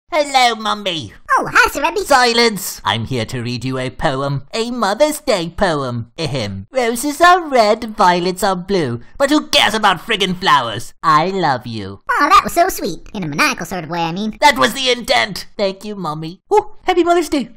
Hello, Mummy. Oh, hi, Sir Rebby. Silence! I'm here to read you a poem. A Mother's Day poem. Ahem. Roses are red, violets are blue. But who cares about friggin' flowers? I love you. Oh, that was so sweet. In a maniacal sort of way, I mean. That was the intent. Thank you, Mummy. Oh, happy Mother's Day.